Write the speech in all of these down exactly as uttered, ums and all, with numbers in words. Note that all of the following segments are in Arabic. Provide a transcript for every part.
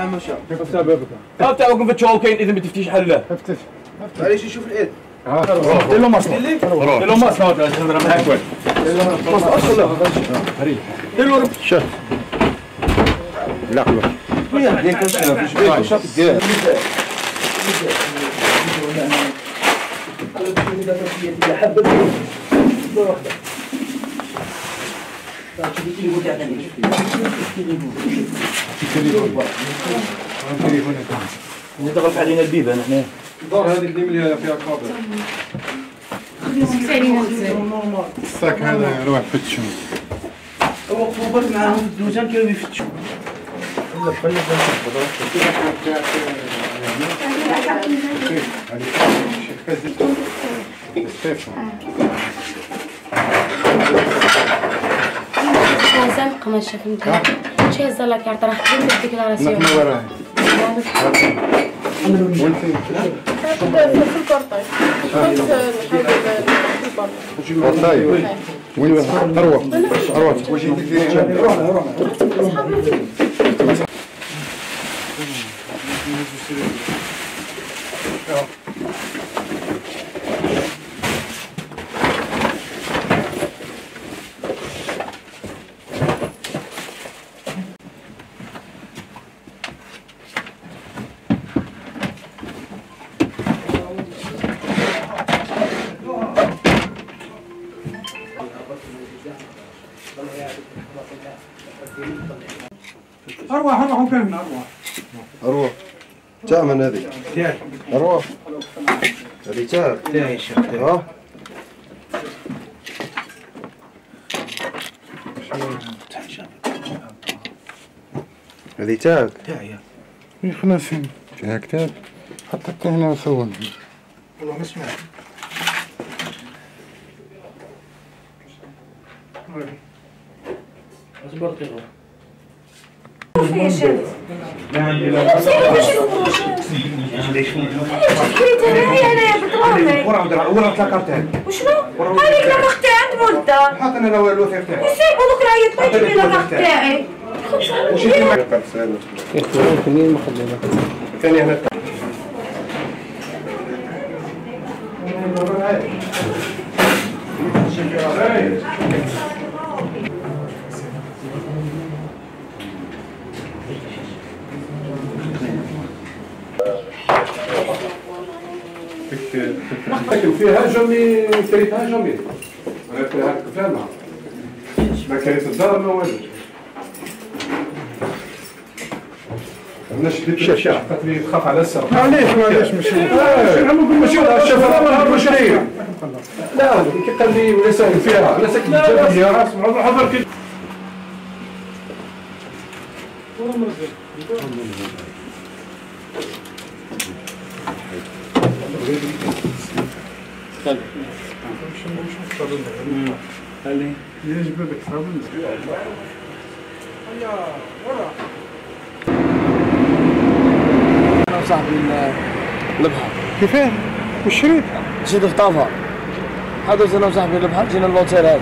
لا ما شاء الله. افتح بابك. افتح وقف فتشوا كاين اذا ما تفتيش حله. افتح. معليش نشوف الايد. ها دير له ماسك. دير له ماسك هاك نهضر معاك واحد. ماسك ادخل. دير له شوف. لا خلاص. وين ديك الشنو في جبيك واش كاع. نضغط علينا البيبان هنا. الدار هذه اللي مليها فيها كابل. الساك هذا روح فتشو. هو خبرت معاهم في الدوزان كانوا يفتشوا. لا بقى لازم قماش فهمت شي هز لك يعطي راح تدير الديكلاراسيون نحن وراها وانت في البورطاي كنت نحاول والله وين اروح اروح واش يدير أروح أروح وكان أروح اروح تاع من هذه؟ تاعي اروح هذه تاعك؟ تاعي الشيخ ها؟ هذه تاعك؟ تاعي وين خلاصين فيها كتاب حتى حتى هنا صون والله ما سمعت اصبرت يا فيها شمس كريت هنايا انايا بترامي ورا ورا تلاقرتها وشنو؟ هذيك لاكارت تاعي عند مولدة حاط انا الوثيق تاعي يسيبوا دوك راه يطلع يجيب لي لاكارت تاعي وش يدير ثاني هنا لكن فيها جمي كريتها جمي انا فيها فاهمها ما كريت الدار ما والو انا شديت الشاشه قالت لي تخاف على السرقه معليش معليش ماشي ماشي الشفره مشري لا كي قال لي ولا ساكن فيها انا ساكن في الجبيه اسمعوا حضر كي خلي يجيب لك صابون يا ورا انا وصاحبي البحر كيفاه والشريط جيت خطافها هذا انا وصاحبي البحر جينا اللوتيل هذا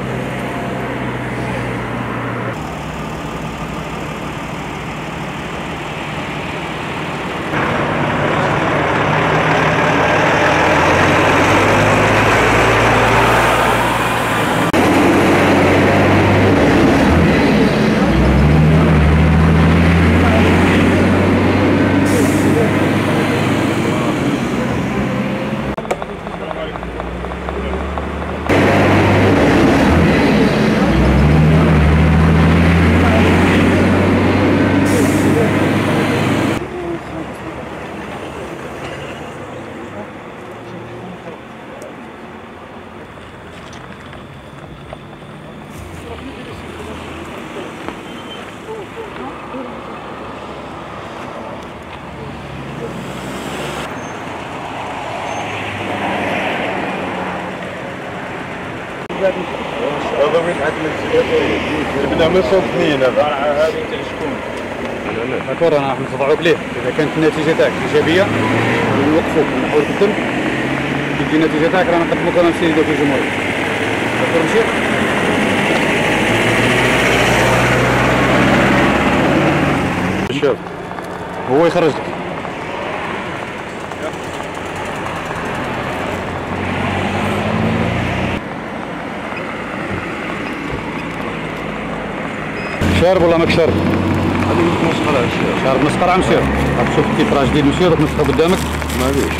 هذا وين عندنا بنعمل صوت اثنين هذا هذه تاع شكون؟ داكور انا راح نخضعوك ليه اذا كانت النتيجه تاعك ايجابيه نوقفوك ونحاول تقدم كي تجي النتيجه تاعك رانا نقدموك انا نسيدو في الجمهوريه داكور ماشي؟ شوف هو هو يخرج لك. شارب ولا ماك شارب؟ هذه مسقرة شارب مسقرة مسيو. راك تشوف التيتراج ديال مسيو دوك نفتحو قدامك. معليش.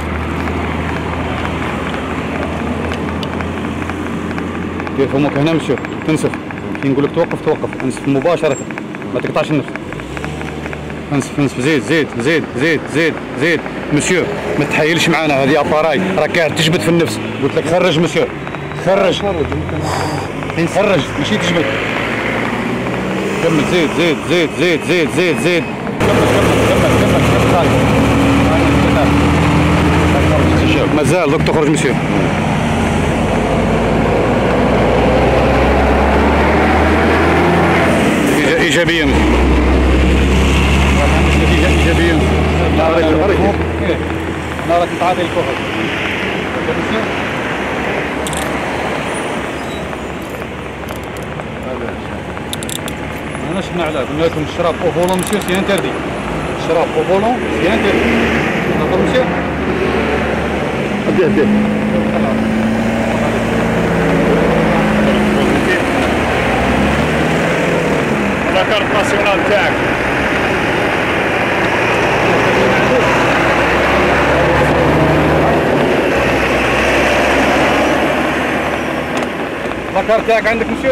دير فمك هنا مسيو تنسف. كي نقول لك توقف توقف، انسف مباشرة ما تقطعش النفس. انسف انسف زيد زيد زيد زيد زيد زيد مسيو ما تحايلش معانا، هذه اباراي راك قاعد تجبد في النفس. قلت لك خرج مسيو خرج خرج ماشي تجبد. كمل زيد زيد زيد زيد زيد زيد زيد كمل كمل كمل مازال دوك تخرج مسيو. ايجابيا ايجابيا نارك تعاطي الكحل. انا شفنا علاه قلنا لكم الشراب او فولون مسيو سي انتردي. الشراب او فولون سي انتردي. نعطيو مسيو ديه ديه لا كارت ناسيونال تاعك. لاكار تاعك عندك مسيو؟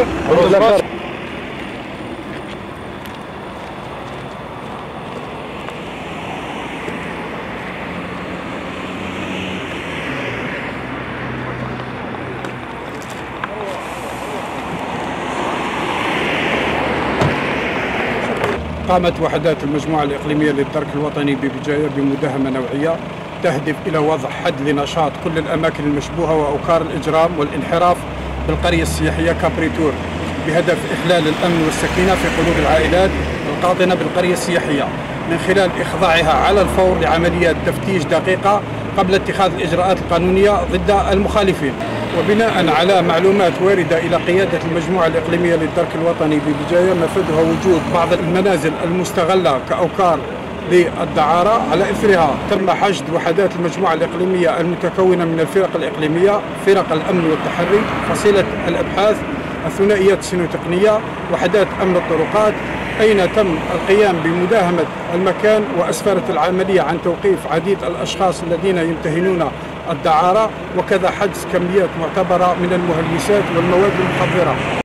قامت وحدات المجموعة الإقليمية للدرك الوطني ببجاية بمداهمة نوعية تهدف إلى وضع حد لنشاط كل الأماكن المشبوهة وأوكار الإجرام والانحراف بالقرية السياحية كابريتور، بهدف إحلال الأمن والسكينة في قلوب العائلات القاطنة بالقرية السياحية من خلال إخضاعها على الفور لعمليات تفتيش دقيقة قبل اتخاذ الإجراءات القانونية ضد المخالفين. وبناء على معلومات واردة إلى قيادة المجموعة الإقليمية للدرك الوطني ببجاية مفادها وجود بعض المنازل المستغلة كأوكار للدعارة، على إثرها تم حشد وحدات المجموعة الإقليمية المتكونة من الفرق الإقليمية، فرق الأمن والتحري، فصيلة الأبحاث، الثنائيات السينوتقنية، وحدات أمن الطرقات، أين تم القيام بمداهمة المكان وأسفرت العملية عن توقيف عديد الأشخاص الذين يمتهنون الدعارة، وكذا حجز كميات معتبرة من المهلوسات والمواد المخدرة.